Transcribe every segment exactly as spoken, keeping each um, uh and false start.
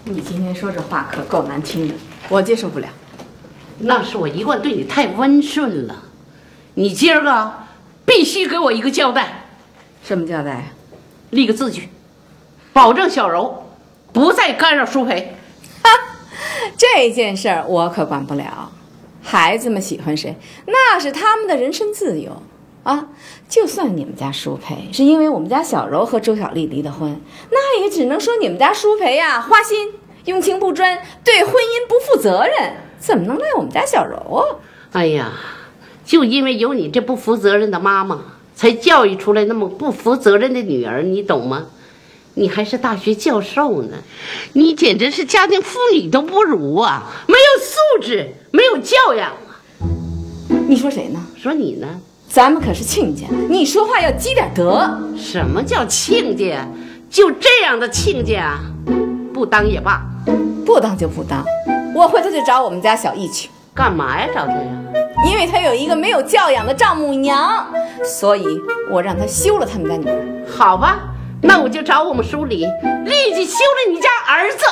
你今天说这话可够难听的，我接受不了。 那是我一贯对你太温顺了，你今儿个必须给我一个交代。 什么交代？ 立个字据，保证小柔不再干扰舒培。 哈，这件事儿我可管不了。孩子们喜欢谁，那是他们的人身自由啊。就算你们家舒培是因为我们家小柔和周小丽离的婚，那也只能说你们家舒培呀、啊、花心、用情不专，对婚姻不负责任，怎么能赖我们家小柔啊？ 哎呀，就因为有你这不负责任的妈妈，才教育出来那么不负责任的女儿，你懂吗？你还是大学教授呢，你简直是家庭妇女都不如啊！没有素质，没有教养啊！ 你说谁呢？ 说你呢？ 咱们可是亲家，你说话要积点德。 什么叫亲家？就这样的亲家，不当也罢。 不当就不当，我回头就找我们家小易去。 干嘛呀？找他呀？ 因为他有一个没有教养的丈母娘，所以我让他休了他们家女儿。 好吧，那我就找我们书里立即休了你家儿子，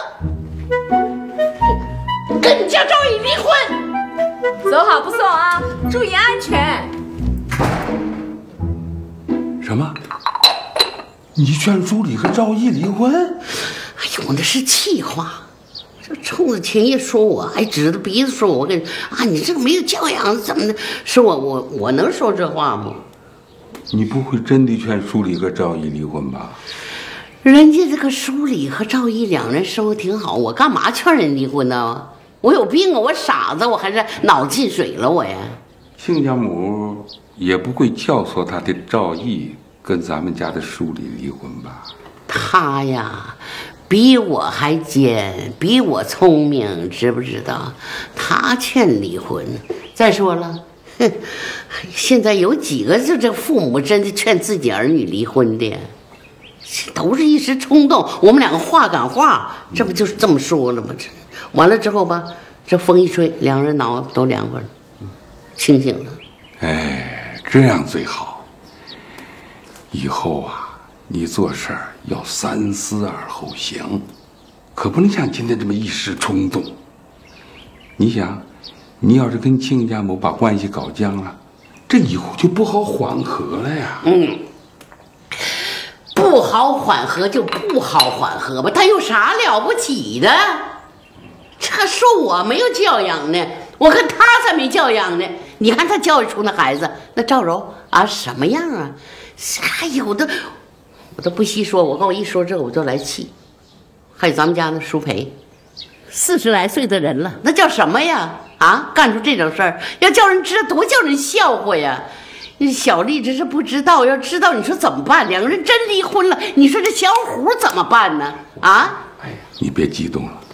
跟你家赵毅离婚。 走好不送啊，注意安全。 什么？你劝书里和赵毅离婚？ 哎呦，我那是气话。这冲着秦爷说我，还指着鼻子说我，跟啊，你这个没有教养，怎么的？说我我我能说这话吗？ 你不会真的劝书里和赵毅离婚吧？ 人家这个书里和赵毅两人生活挺好，我干嘛劝人离婚呢？我有病啊！我傻子，我还是脑进水了我呀？ 亲家母也不会教唆他的赵毅跟咱们家的书里离婚吧？ 他呀，比我还尖，比我聪明，知不知道？他劝离婚。再说了，哼，现在有几个就这父母真的劝自己儿女离婚的？都是一时冲动。我们两个话赶话，这不就是这么说了吗？这完了之后吧，这风一吹，两人脑都凉快了，清醒了。 哎，这样最好。以后啊，你做事儿要三思而后行，可不能像今天这么一时冲动。你想，你要是跟亲家母把关系搞僵了，这以后就不好缓和了呀。 嗯，不好缓和就不好缓和吧，他有啥了不起的？这说我没有教养呢，我看他才没教养呢。你看他教育出那孩子，那赵柔啊什么样啊？还有的我都不细说，我跟我一说这个我就来气。还有咱们家那舒培，四十来岁的人了，那叫什么呀？啊，干出这种事儿，要叫人知道多叫人笑话呀！小丽这是不知道，要知道你说怎么办？两个人真离婚了，你说这小虎怎么办呢？啊！ 哎呀，你别激动了，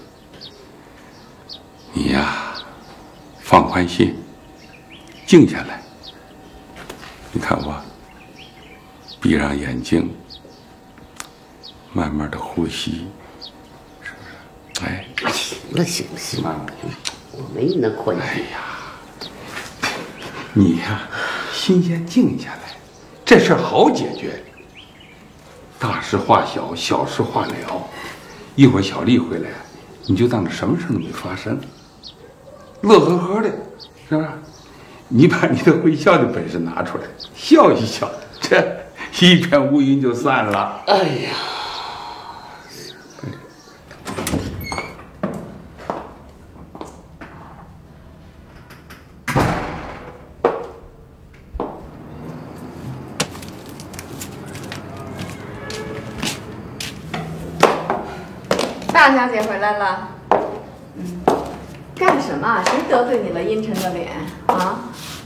你呀，放宽心，静下来。你看我，闭上眼睛，慢慢的呼吸，是不是？哎， 行了行了行了， 慢慢我没你那宽哎呀，你呀，心先静下来，这事儿好解决。大事化小，小事化了。一会儿小丽回来，你就当着什么事都没发生，乐呵呵的，是吧？你把你的会笑的本事拿出来，笑一笑，这一片乌云就散了。 哎呀， 大小姐回来了。嗯，干什么？谁得罪你了？阴沉的脸啊！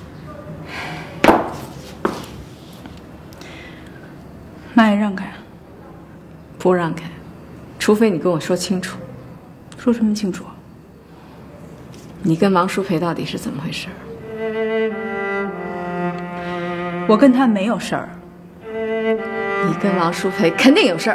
妈也让开。 不让开，除非你跟我说清楚。 说什么清楚？ 你跟王淑培到底是怎么回事？ 我跟他没有事儿。 你跟王淑培肯定有事儿。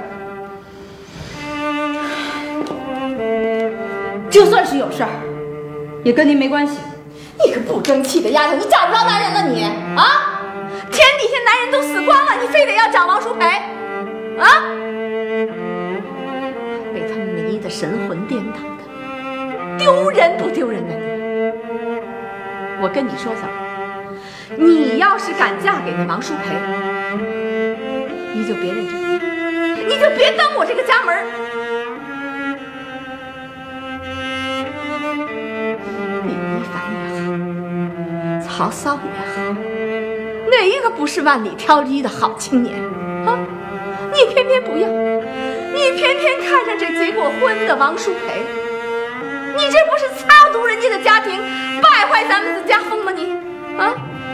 就算是有事儿，也跟您没关系。 你个不争气的丫头，你找不着男人了你啊！天底下男人都死光了，你非得要找王淑培啊？被他迷的神魂颠倒的，丢人不丢人呢？你，我跟你说，小柔，你要是敢嫁给那王淑培，你就别认这个妈，你就别登我这个家门。李一凡也好，曹操也好，哪一个不是万里挑一的好青年啊？你偏偏不要，你偏偏看上这结过婚的王淑培，你这不是擦毒人家的家庭，败坏咱们的家风吗？你啊，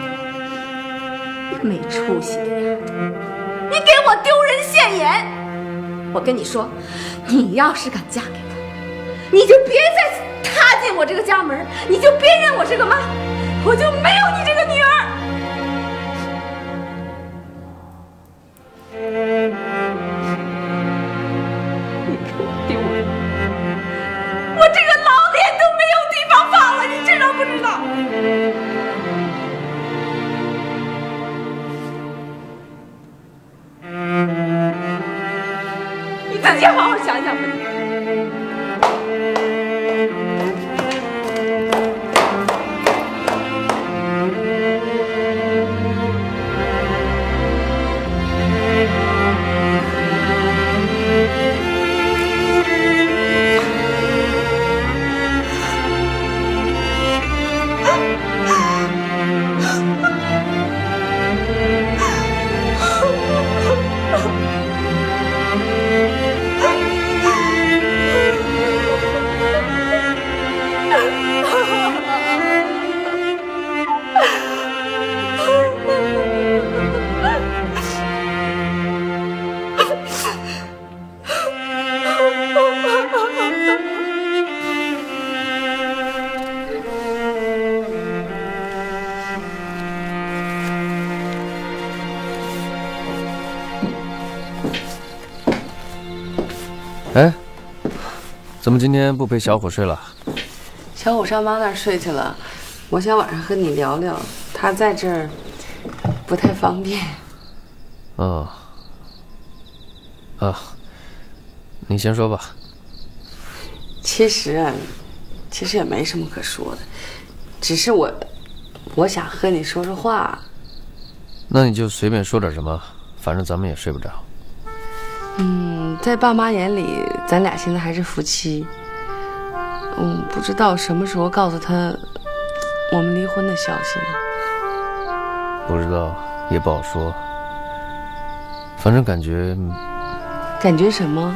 没出息的呀！你给我丢人现眼！我跟你说，你要是敢嫁给他，你就别再踏进我这个家门，你就别认我是个妈，我就没有你这个女儿。你给我丢人！我这个老脸都没有地方放了，你知道不知道？你自己好好想想吧。 哎，怎么今天不陪小虎睡了？ 小虎上妈那儿睡去了，我想晚上和你聊聊，他在这儿不太方便。 哦，啊，你先说吧。 其实啊，其实也没什么可说的，只是我，我想和你说说话。 那你就随便说点什么，反正咱们也睡不着。 嗯，在爸妈眼里，咱俩现在还是夫妻。嗯，不知道什么时候告诉他我们离婚的消息呢？ 不知道，也不好说。反正感觉…… 感觉什么？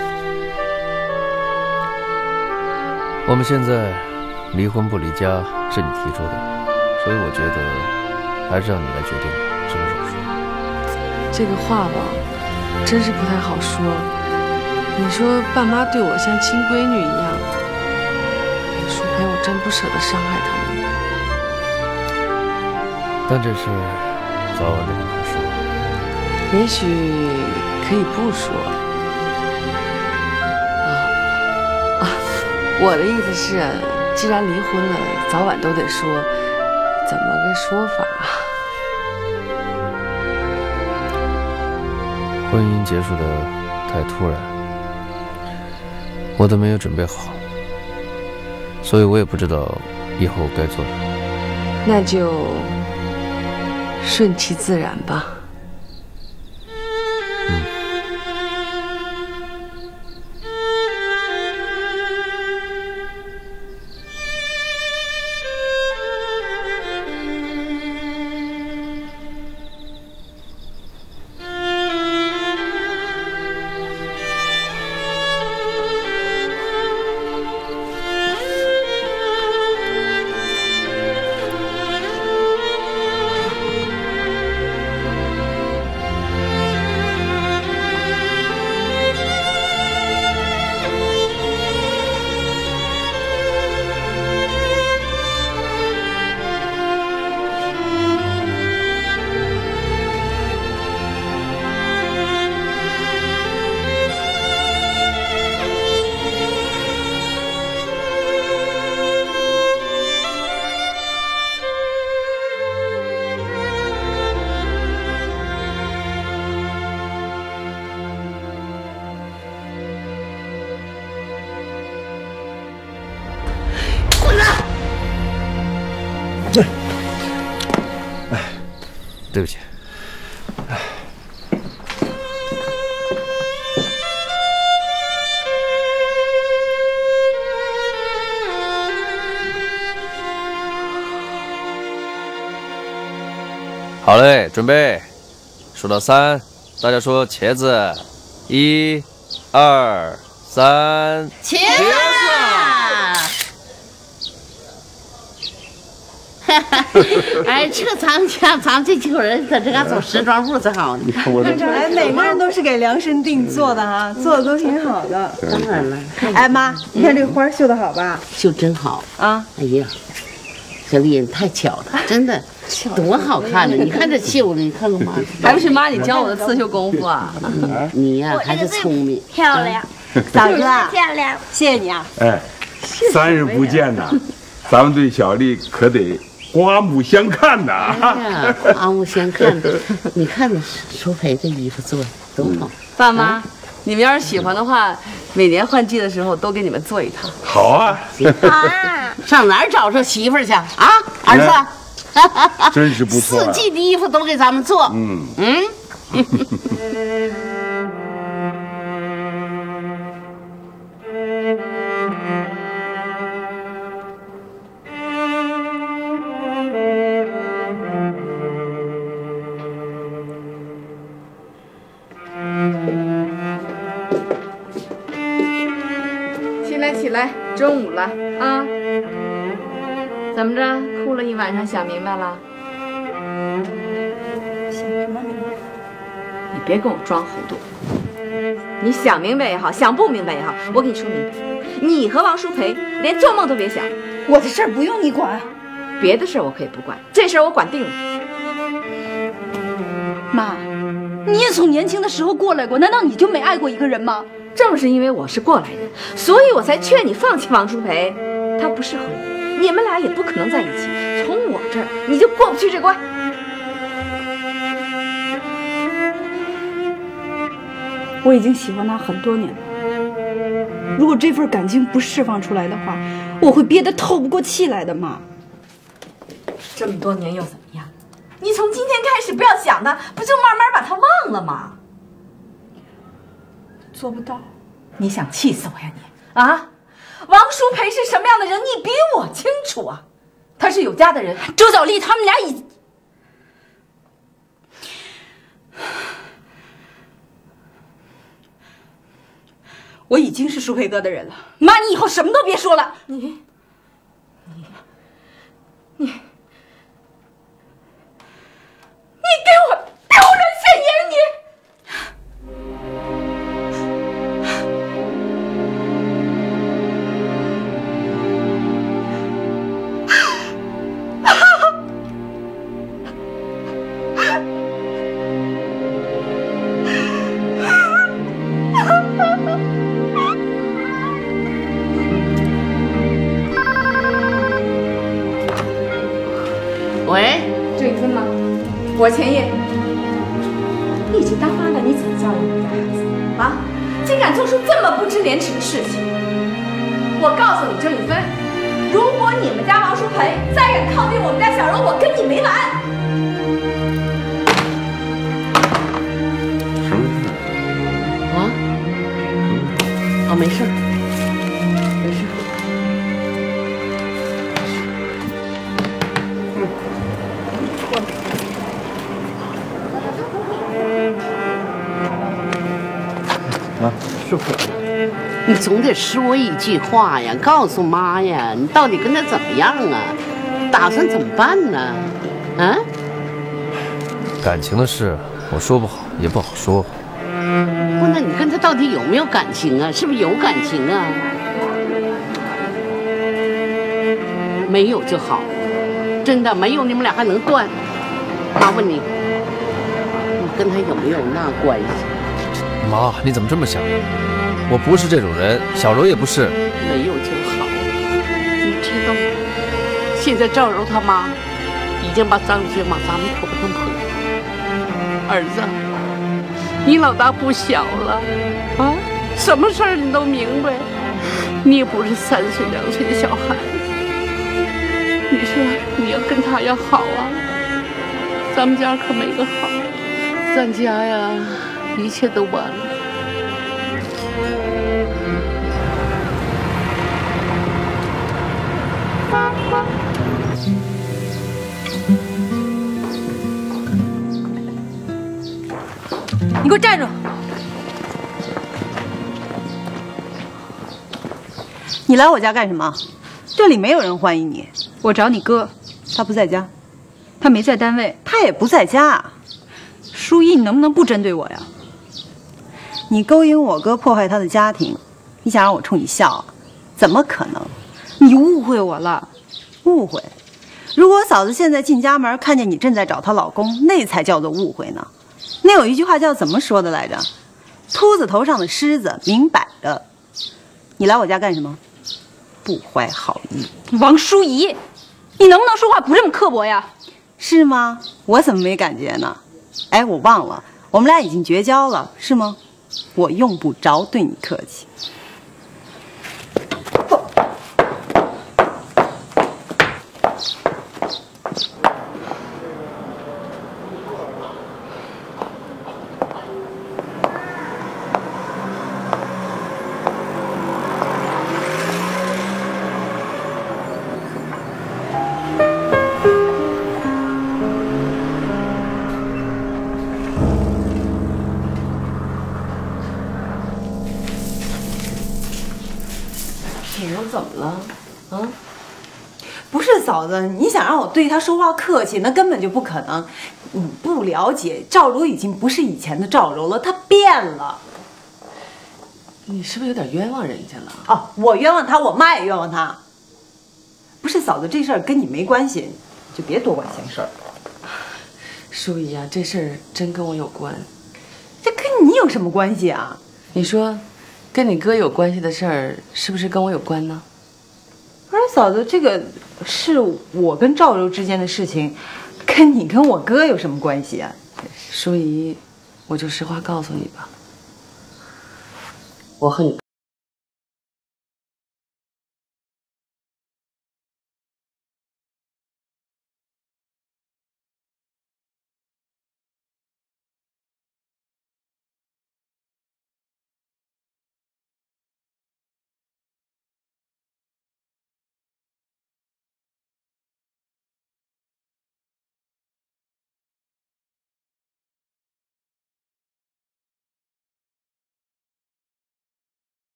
我们现在离婚不离家是你提出的，所以我觉得还是让你来决定什么时候说。 这个话吧，真是不太好说。你说爸妈对我像亲闺女一样，淑培，我真不舍得伤害他们。 但这事早晚得跟他说。 也许可以不说。啊啊！我的意思是，既然离婚了，早晚都得说，怎么个说法啊？ 婚姻结束的太突然，我都没有准备好，所以我也不知道以后该做什么。 那就顺其自然吧。 嗯。 对不起。好嘞，准备，数到三，大家说茄子，一、二、三， 茄子！哎，这咱家咱这几口人搁这嘎走时装部子好呢。 哎，每个人都是给量身定做的哈，做的都挺好的。 当然了。 哎妈，你看这个花绣的好吧？ 绣真好啊！ 哎呀，小丽太巧了，真的。多好看呢！你看这绣的，你看看妈， 还不是妈你教我的刺绣功夫啊！ 你呀、啊、还是聪明， 漂亮， 嫂子漂亮， 谢谢你啊！ 哎，三日不见呐，咱们对小丽可得刮目相看呐！ 哎呀，刮目相看的，你看这淑培这衣服做的多好。 爸妈，啊、你们要是喜欢的话，每年换季的时候都给你们做一套。 好啊， 好啊！ 上哪儿找着媳妇儿去啊，儿子？ 真是不错、啊， 四季的衣服都给咱们做。 嗯嗯。 起来起来，中午了啊！怎么着？哭了一晚上，想明白了？ 想什么明白？ 你别跟我装糊涂。你想明白也好，想不明白也好，我跟你说明白，你和王淑培连做梦都别想。 我的事儿不用你管， 别的事儿我可以不管，这事儿我管定了。 妈，你也从年轻的时候过来过，难道你就没爱过一个人吗？ 正是因为我是过来人，所以我才劝你放弃王淑培，他不适合你，你们俩也不可能在一起。从我这儿你就过不去这关。 我已经喜欢他很多年了，如果这份感情不释放出来的话，我会憋得透不过气来的妈。 这么多年又怎么样？你从今天开始不要想他，不就慢慢把他忘了吗？ 做不到。 你想气死我呀你啊！王淑培是什么样的人，你比我清楚啊。他是有家的人， 周小丽他们俩已……我已经是淑培哥的人了。妈，你以后什么都别说了。 你，你，你，你给我丢人现眼！你。 喂， 郑一芬吗？我钱叶。你已经当妈了，你怎么教育你们家孩子啊？竟敢做出这么不知廉耻的事情！我告诉你，郑一芬，如果你们家王淑培再敢靠近我们家小柔，我跟你没完！ 什么事？ 啊？哦，没事，没事。 啊，是不？ 你总得说一句话呀，告诉妈呀，你到底跟他怎么样啊？打算怎么办呢？啊？ 感情的事，我说不好也不好说。 不，那你跟他到底有没有感情啊？是不是有感情啊？没有就好，真的没有，你们俩还能断？妈问你，你跟他有没有那关系？ 妈，你怎么这么想？我不是这种人，小柔也不是。 没有就好。你知道吗？现在赵柔他妈已经把张雪往咱们头上泼。儿子，你老大不小了啊，什么事儿你都明白。你也不是三岁两岁的小孩子，你说你要跟他要好啊， 咱们家可没个好，咱家呀，一切都完了。 你给我站住！ 你来我家干什么？这里没有人欢迎你。 我找你哥， 他不在家， 他没在单位， 他也不在家。 舒一，你能不能不针对我呀？ 你勾引我哥，破坏他的家庭，你想让我冲你笑啊？怎么可能？ 你误会我了。 误会？如果嫂子现在进家门看见你正在找她老公，那才叫做误会呢。那有一句话叫怎么说的来着？秃子头上的虱子，明摆着。你来我家干什么？不怀好意。 王淑仪，你能不能说话不这么刻薄呀？ 是吗？我怎么没感觉呢？哎，我忘了，我们俩已经绝交了，是吗？我用不着对你客气。 你又怎么了？啊？ 不是嫂子，你想让我对他说话客气，那根本就不可能。你不了解，赵柔已经不是以前的赵柔了，她变了。 你是不是有点冤枉人家了？ 哦，我冤枉她，我妈也冤枉她。不是嫂子，这事儿跟你没关系，就别多管闲事儿。 淑仪啊，这事儿真跟我有关。 这跟你有什么关系啊？ 你说，跟你哥有关系的事儿，是不是跟我有关呢？ 不是嫂子，这个是我跟赵柔之间的事情，跟你跟我哥有什么关系啊？ 淑仪，我就实话告诉你吧，我和你。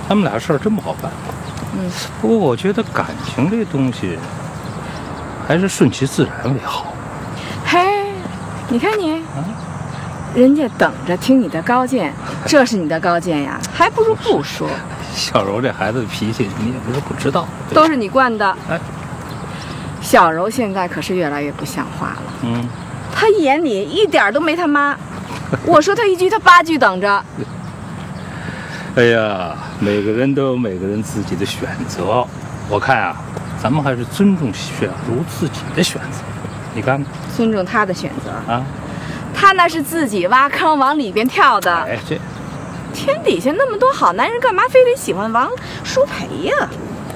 他们俩事儿真不好办。 嗯， 不过我觉得感情这东西还是顺其自然为好。 嘿，你看你，人家等着听你的高见，这是你的高见呀，还不如不说。 小柔这孩子的脾气，你也不是不知道， 都是你惯的。 哎， 小柔现在可是越来越不像话了。 嗯， 他眼里一点都没他妈。我说他一句，他八句等着。 哎呀，每个人都有每个人自己的选择。我看啊，咱们还是尊重小柔自己的选择。你看， 尊重他的选择啊， 他那是自己挖坑往里边跳的。 哎，这天底下那么多好男人，干嘛非得喜欢王淑培呀？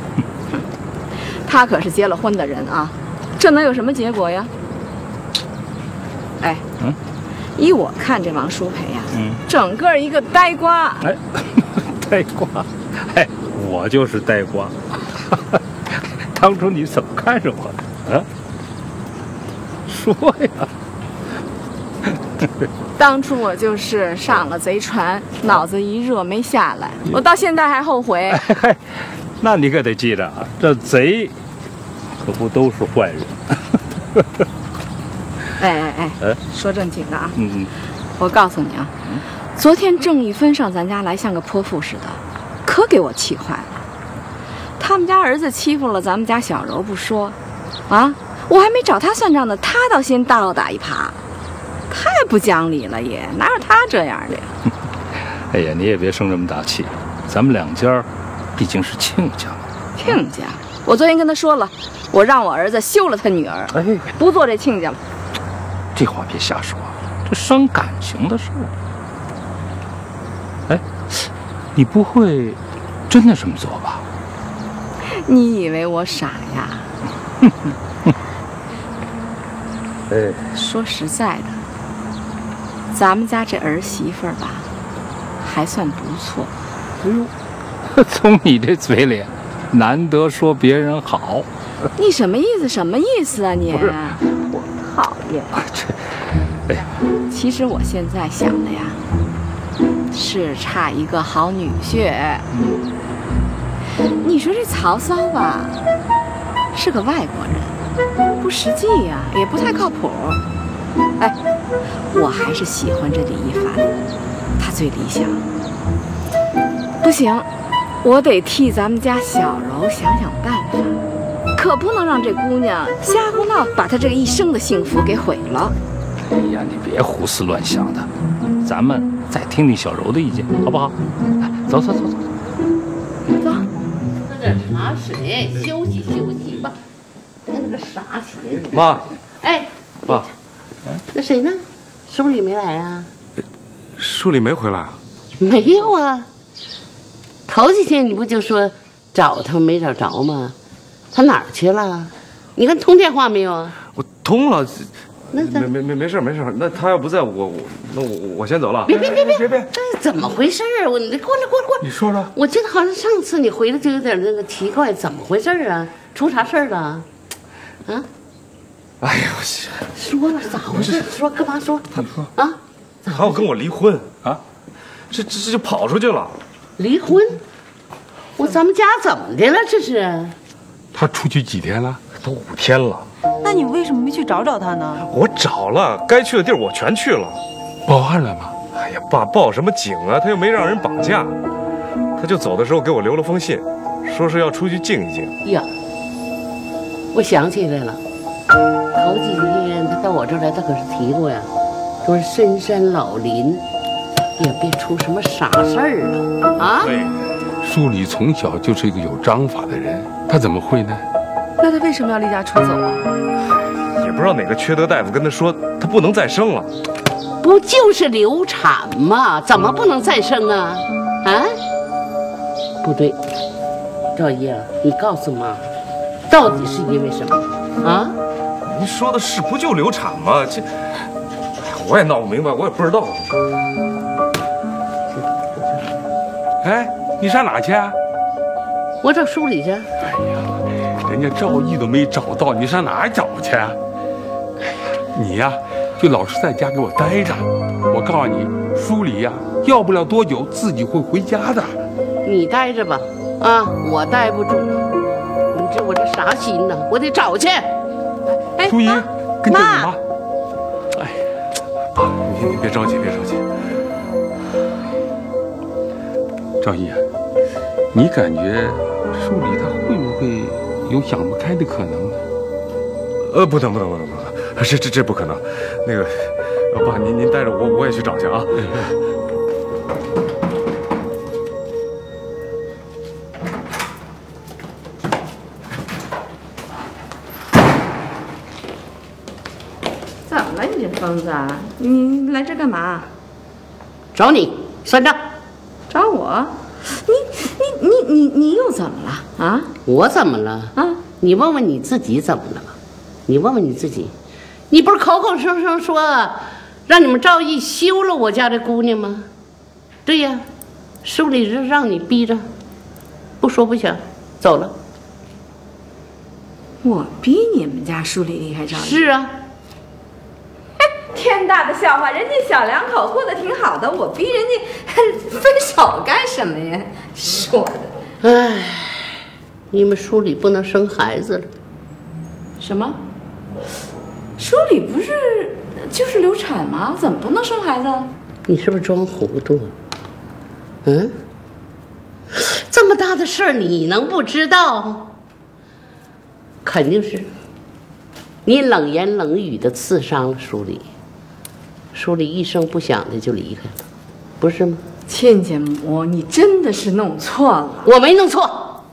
他可是结了婚的人啊，这能有什么结果呀？哎， 嗯， 依我看，这王淑培呀， 嗯， 整个一个呆瓜。 哎，呆瓜，哎，我就是呆瓜。当初你怎么看上我的？啊？说呀！ 当初我就是上了贼船，脑子一热没下来，我到现在还后悔。 哎，那你可得记着啊，这贼可不都是坏人。 哎哎哎， 哎说正经的啊， 嗯嗯， 我告诉你啊，昨天郑一芬上咱家来像个泼妇似的，可给我气坏了。他们家儿子欺负了咱们家小柔不说，啊，我还没找他算账呢，他倒先倒打一耙，太不讲理了也，哪有他这样的呀？ 哎呀，你也别生这么大气，咱们两家毕竟是亲家。 亲家，我昨天跟他说了，我让我儿子休了他女儿， 哎， 不做这亲家了。 这话别瞎说，这伤感情的事儿。哎，你不会真的这么做吧？ 你以为我傻呀？ 哎， 说实在的，咱们家这儿媳妇儿吧，还算不错。 哎呦，从你这嘴里，难得说别人好。 你什么意思？什么意思啊你？ 不是我讨厌。 这，哎， 其实我现在想的呀，是差一个好女婿。你说这曹操吧，是个外国人，不实际呀，也不太靠谱。哎，我还是喜欢这李一凡，他最理想。不行，我得替咱们家小柔想想办法，可不能让这姑娘瞎胡闹，把她这个一生的幸福给毁了。 哎呀，你别胡思乱想的，咱们再听听小柔的意见，好不好？来，走走走走。 走， 喝点茶水，休息休息吧。看那个傻鞋。 妈， 哎， 爸， 那谁呢？书里没来啊？ 书里没回来啊？ 没有啊。头几天你不就说找他没找着吗？他哪儿去了？你跟通电话没有啊？ 我通了， 那没没没没事没事。那他要不在我我那我我先走了。 别别别别别别！ 这怎么回事啊？我你过来过来过来！ 你说说。 我记得好像上次你回来就有点那个奇怪，怎么回事啊？出啥事儿了？啊？ 哎呀， 说了咋回事？说干嘛说？ 他说啊？ 他要跟我离婚啊，这这这就跑出去了。 离婚？我咱们家怎么的了？这是？ 他出去几天了？ 都五天了。 那你为什么没去找找他呢？ 我找了，该去的地儿我全去了。 报案了吗？ 哎呀，爸，报什么警啊？他又没让人绑架，他就走的时候给我留了封信，说是要出去静一静。 呀，我想起来了，头几天他到我这儿来，他可是提过呀，说是深山老林，也别出什么傻事儿啊！啊？ 对， 书里从小就是一个有章法的人，他怎么会呢？ 那他为什么要离家出走啊？ 也不知道哪个缺德大夫跟他说他不能再生了。 不就是流产吗？怎么不能再生啊？啊？不对，赵姨啊，你告诉妈，到底是因为什么啊？ 您说的是不就流产吗？这我也闹不明白，我也不知道。 哎，你上哪去啊？ 我找书里去。 哎呀，人家赵毅都没找到，你上哪儿找去啊？哎呀，你呀，就老实在家给我待着。我告诉你，书里呀，要不了多久自己会回家的。 你待着吧，啊，我待不住。你这我这啥心呢？我得找去。 哎，淑仪，跟着你妈。 哎，爸，你你别着急，别着急。 赵毅啊，你感觉淑礼她会不会有想不开的可能呢？ 呃，不能不能不能不能，这这这不可能。那个，爸，您您带着我，我也去找去啊。 怎么了，你这疯子啊？你来这干嘛？ 找你算账。 找我？你你你你你又怎么了啊？ 我怎么了啊？你问问你自己怎么了吧？你问问你自己，你不是口口声声说让你们赵毅休了我家的姑娘吗？对呀，书里是让你逼着，不说不行，走了。 我逼你们家书里离开赵毅？ 是啊。 天大的笑话！人家小两口过得挺好的，我逼人家分手干什么呀？说的， 唉，你们书里不能生孩子了。 什么？书里不是就是流产吗？怎么不能生孩子？ 你是不是装糊涂？嗯，这么大的事儿你能不知道？肯定是你冷言冷语的刺伤了书里。书里一声不响的就离开了，不是吗？ 亲家母，你真的是弄错了。 我没弄错。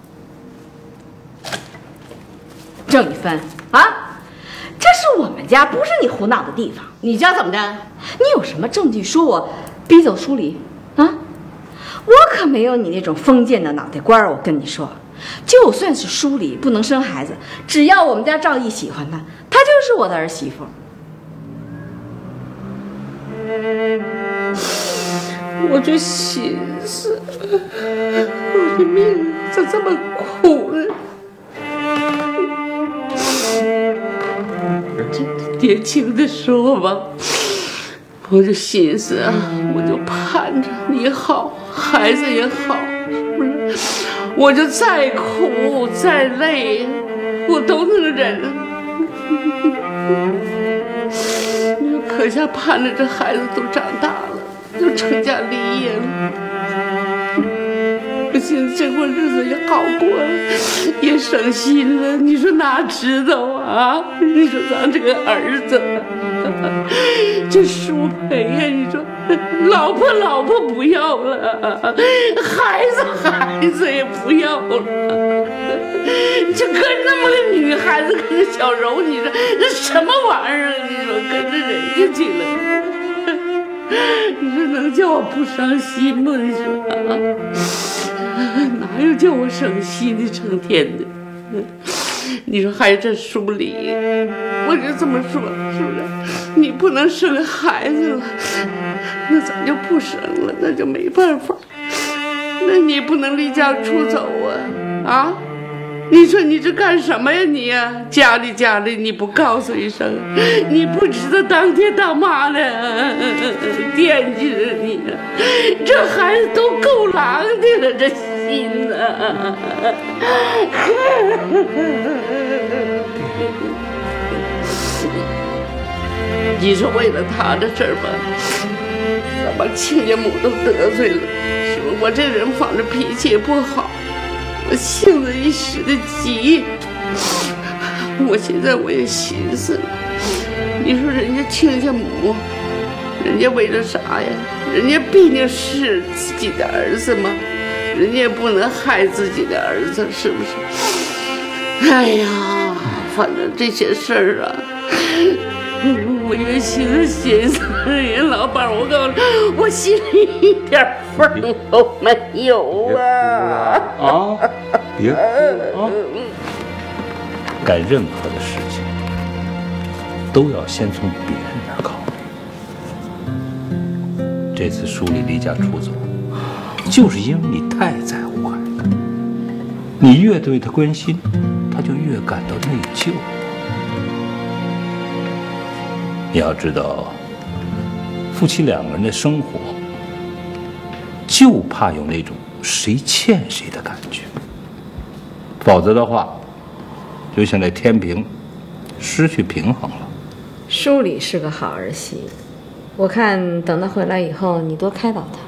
郑一芬啊，这是我们家，不是你胡闹的地方。 你家怎么的？ 你有什么证据说我逼走书里啊？我可没有你那种封建的脑袋瓜儿。我跟你说，就算是书里不能生孩子，只要我们家赵毅喜欢她，她就是我的儿媳妇。 我就寻思，我的命咋这么苦呢？年轻的时候吧，我就寻思啊，我就盼着你好，孩子也好，是不是？我就再苦再累，我都能忍。可下盼着这孩子都长大了，就成家立业了。我寻思这过日子也好过了，也省心了。你说哪知道啊？你说咱这个儿子，这淑培呀，你说老婆老婆不要了，孩子孩子也不要了，就跟那么个女孩子，跟个小柔，你说这什么玩意儿？你说跟着人家去了，你说能叫我不伤心吗？你说啊，哪有叫我省心的，成天的。你说还有这书里，我就这么说，是不是？你不能生孩子了，那咱就不生了，那就没办法。那你不能离家出走啊啊！你说你这干什么呀你呀？家里家里你不告诉一声，你不知道当爹当妈的惦记着你，这孩子都够狼的了，这心呐！你说为了他的事儿吧，咱把亲家母都得罪了，是吧？我这人反正脾气也不好。我性子一时的急，我现在我也寻思了，你说人家亲家母，人家为了啥呀？人家毕竟是自己的儿子嘛，人家也不能害自己的儿子，是不是？哎呀，反正这些事儿啊，我越寻思寻思，人老板，我告诉你，我心里一点缝都没有啊！ 啊，别哭啊！ 干任何的事情都要先从别人那儿考虑。这次书里离家出走，就是因为你太在乎孩子，你越对他关心，他就越感到内疚。你要知道，夫妻两个人的生活，就怕有那种谁欠谁的感觉。否则的话，就像这天平失去平衡了。 书里是个好儿媳，我看等他回来以后，你多开导他。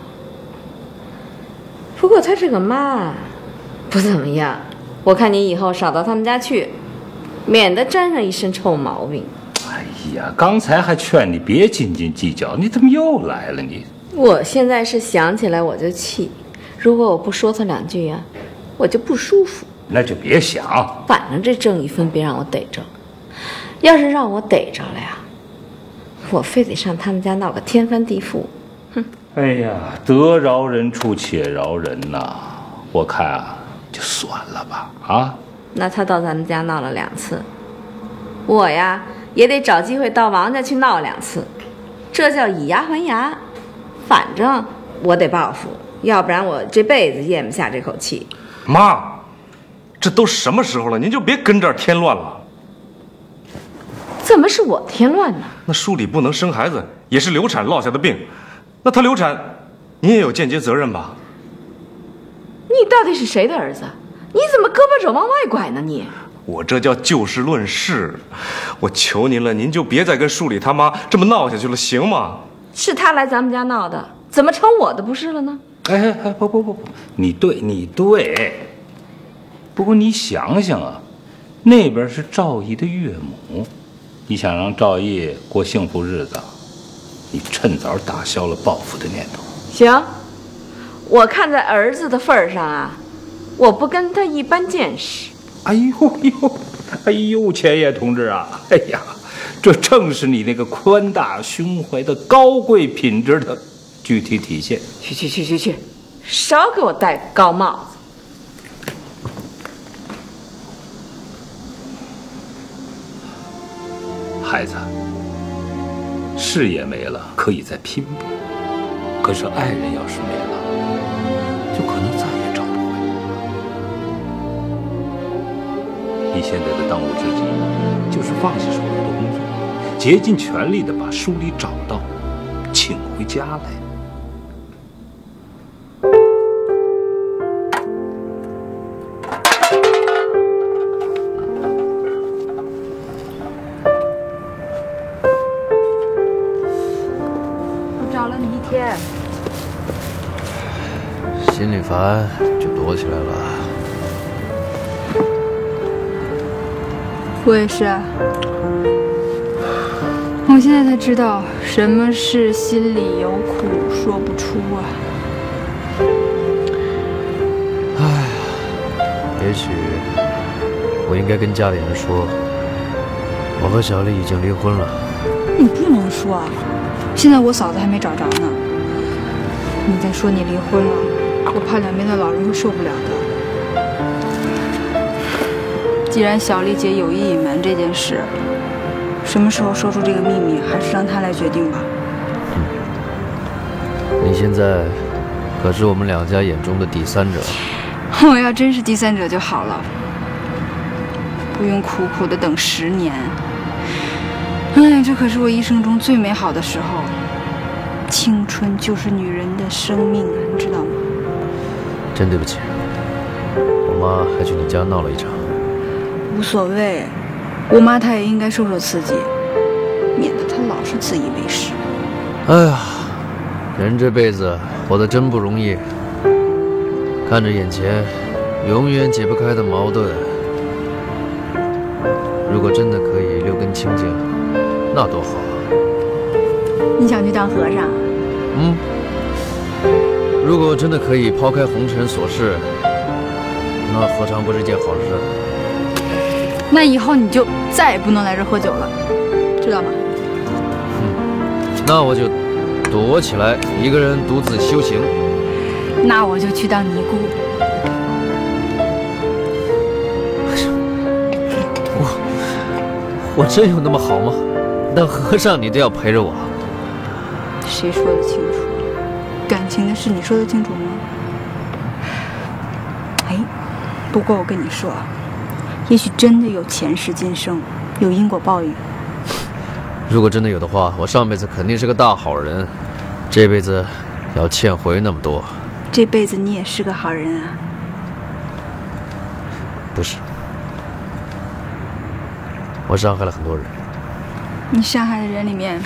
不过他这个妈不怎么样，我看你以后少到他们家去，免得沾上一身臭毛病。 哎呀，刚才还劝你别斤斤计较，你怎么又来了你？ 我现在是想起来我就气，如果我不说他两句呀、啊，我就不舒服。 那就别想， 反正这挣一分别让我逮着，要是让我逮着了呀，我非得上他们家闹个天翻地覆。哼！ 哎呀，得饶人处且饶人呐，我看啊，就算了吧。啊， 那他到咱们家闹了两次，我呀也得找机会到王家去闹两次，这叫以牙还牙。反正我得报复，要不然我这辈子咽不下这口气。 妈，这都什么时候了，您就别跟这儿添乱了。 怎么是我添乱呢？ 那书里不能生孩子，也是流产落下的病，那她流产，您也有间接责任吧？ 你到底是谁的儿子？你怎么胳膊肘往外拐呢？你我这叫就事论事，我求您了，您就别再跟书里他妈这么闹下去了，行吗？ 是他来咱们家闹的，怎么成我的不是了呢？ 哎哎哎，不不不不，你对你对。不过你想想啊，那边是赵毅的岳母，你想让赵毅过幸福日子，你趁早打消了报复的念头。 行，我看在儿子的份上啊，我不跟他一般见识。 哎呦呦，哎呦，钱野同志啊，哎呀，这正是你那个宽大胸怀的高贵品质的具体体现。 去去去去去，少给我戴高帽子。 孩子，事业没了可以再拼搏，可是爱人要是没了，就可能再也找不回。你现在的当务之急就是放下手头的工作，竭尽全力的把书里找到，请回家来。 心里烦就躲起来了。 我也是啊，我现在才知道什么是心里有苦说不出啊。 唉，也许我应该跟家里人说，我和小丽已经离婚了。 你不能说啊，现在我嫂子还没找着呢。你再说你离婚了，我怕两边的老人会受不了的。既然小丽姐有意隐瞒这件事，什么时候说出这个秘密，还是让她来决定吧。 嗯，你现在可是我们两家眼中的第三者。 我要真是第三者就好了，不用苦苦的等十年。哎，这可是我一生中最美好的时候。青春就是女人的生命啊，你知道吗？ 真对不起，我妈还去你家闹了一场。 无所谓，我妈她也应该受受刺激，免得她老是自以为是。 哎呀，人这辈子活得真不容易，看着眼前永远解不开的矛盾，如果真的可以六根清净，那多好啊！ 你想去当和尚？ 嗯，如果真的可以抛开红尘琐事，那何尝不是件好事？ 那以后你就再也不能来这喝酒了，知道吗？ 嗯，那我就躲起来，一个人独自修行。 那我就去当尼姑。 我我真有那么好吗？当和尚你都要陪着我？ 谁说得清楚？感情的事你说得清楚吗？哎，不过我跟你说，也许真的有前世今生，有因果报应。 如果真的有的话，我上辈子肯定是个大好人，这辈子要欠回那么多。 这辈子你也是个好人啊？ 不是，我伤害了很多人。 你伤害的人里面，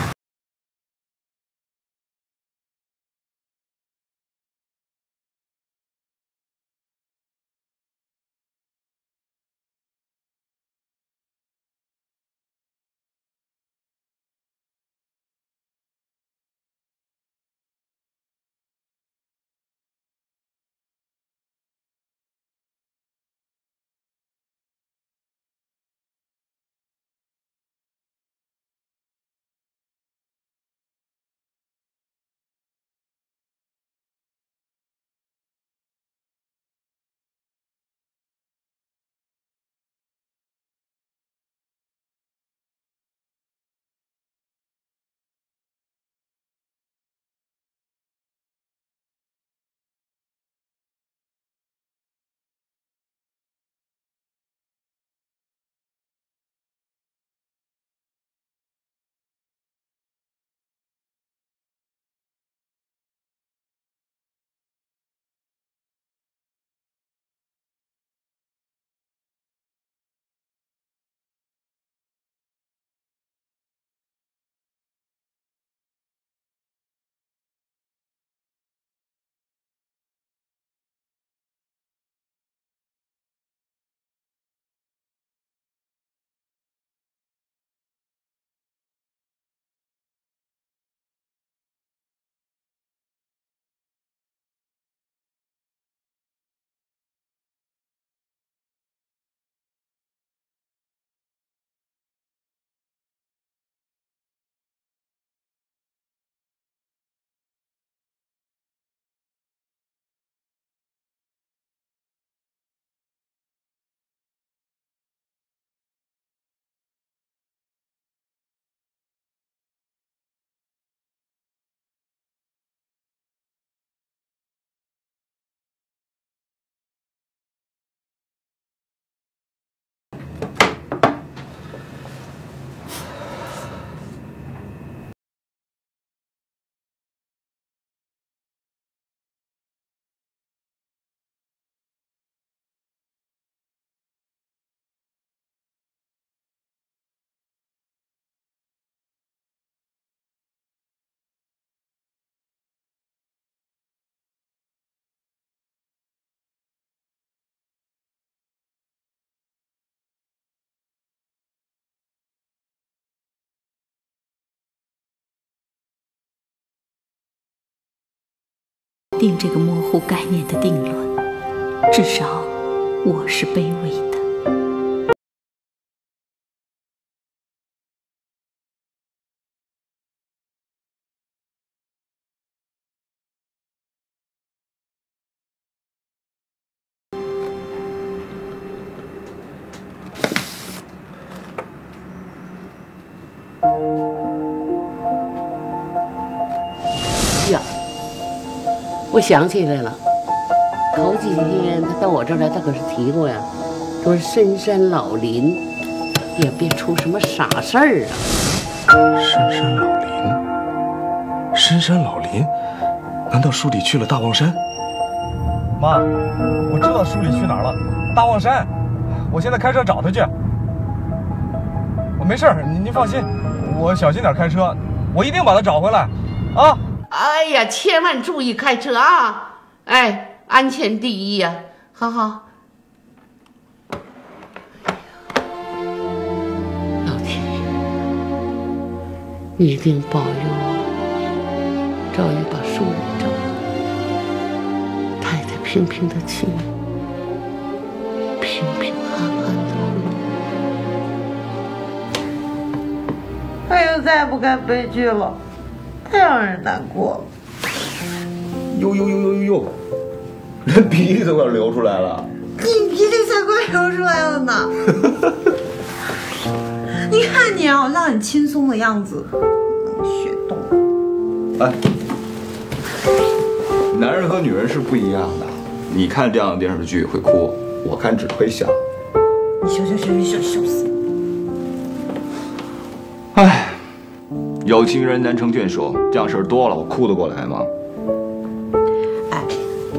定这个模糊概念的定论，至少我是卑微的。 呀，我想起来了，头几天他到我这儿来，他可是提过呀，说深山老林也别出什么傻事儿啊。 深山老林，深山老林，难道书里去了大望山？妈，我知道书里去哪儿了，大望山。我现在开车找他去。我没事儿，您您放心，我小心点开车，我一定把他找回来，啊！ 哎呀，千万注意开车啊！哎，安全第一呀、啊！好好。老天爷，一定保佑我，赵姨把书里找到，太太平平的去，平平安安的回。 哎呦，再也不看悲剧了。太让人难过了。 呦呦呦呦呦呦，人鼻涕都快流出来了。 你鼻涕才快流出来了呢。你看你啊，我让你轻松的样子，血冻。 哎，男人和女人是不一样的。你看这样的电视剧会哭，我看只会笑。 你笑笑笑笑笑死。 哎。有情人难成眷属，这样事儿多了，我哭得过来吗？ 哎，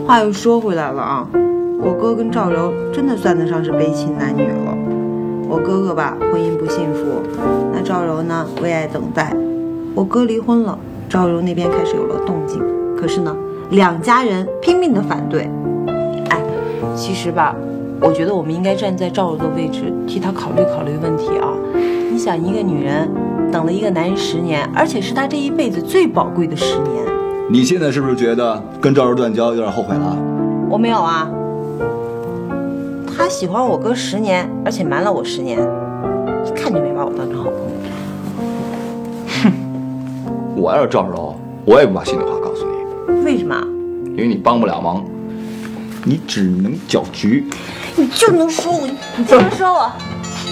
话又说回来了啊，我哥跟赵柔真的算得上是悲情男女了。我哥哥吧，婚姻不幸福，那赵柔呢，为爱等待。我哥离婚了，赵柔那边开始有了动静，可是呢，两家人拼命的反对。哎，其实吧，我觉得我们应该站在赵柔的位置，替她考虑考虑问题啊。你想，一个女人等了一个男人十年，而且是她这一辈子最宝贵的十年。 你现在是不是觉得跟赵柔断交有点后悔了？ 我没有啊。他喜欢我哥十年，而且瞒了我十年，一看就没把我当成好朋友。 哼，我要是赵柔，我也不把心里话告诉你。 为什么？ 因为你帮不了忙，你只能搅局。 你就能说我，你就能说我。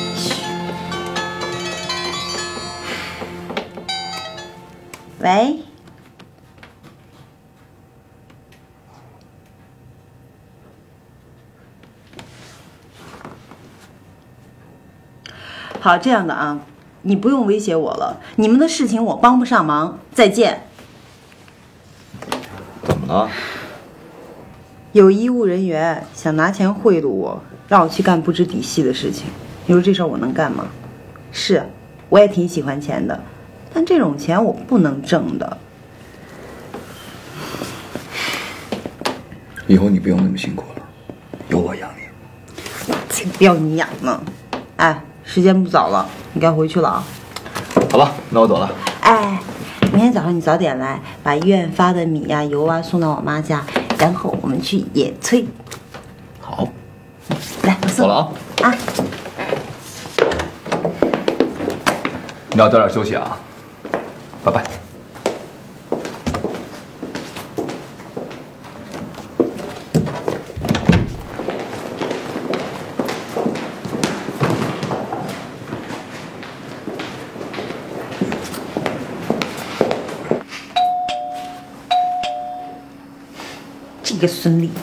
喂。好，这样的啊，你不用威胁我了，你们的事情我帮不上忙，再见。 怎么了？ 有医务人员想拿钱贿赂我，让我去干不知底细的事情。你说这事儿我能干吗？是，我也挺喜欢钱的，但这种钱我不能挣的。 以后你不用那么辛苦了，有我养你。 才不要你养呢！哎。时间不早了，你该回去了啊。 好吧，那我走了。 哎，明天早上你早点来，把医院发的米呀、油啊送到我妈家，然后我们去野炊。 好， 来，我送。 走了啊。 啊。 你要早点休息啊，拜拜。 这个孙俪。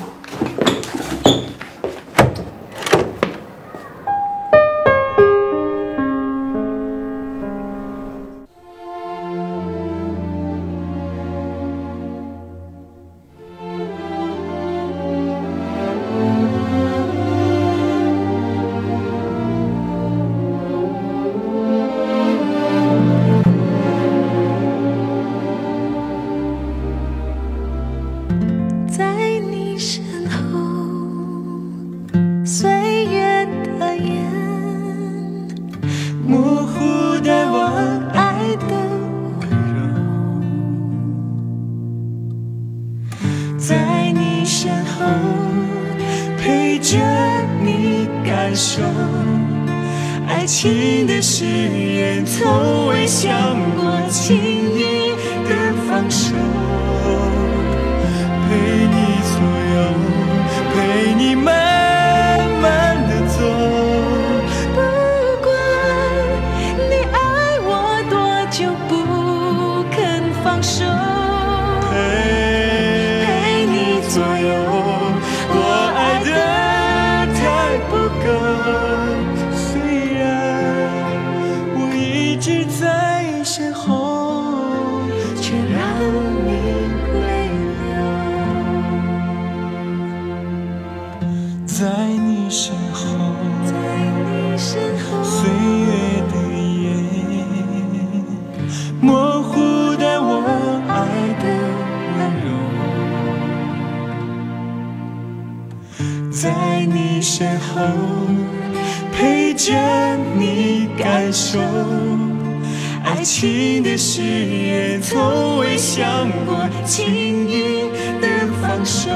爱情的誓言，从未想过轻易的放手。陪你左右，陪你慢慢的走。不管你爱我多久，不肯放手。陪陪你左右，我爱的太不够。一直在身后，却让你回流。在你身后，岁月的眼，模糊的我爱的温柔。在你身后，陪着你感受。爱情的誓言，从未想过轻易的放手。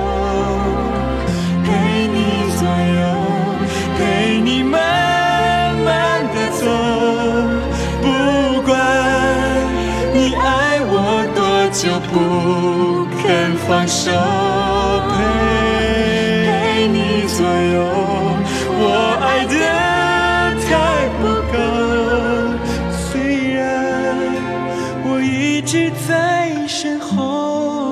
陪你左右，陪你慢慢的走。不管你爱我多久，不肯放手。陪陪你左右，我爱的太不够。一直在身后。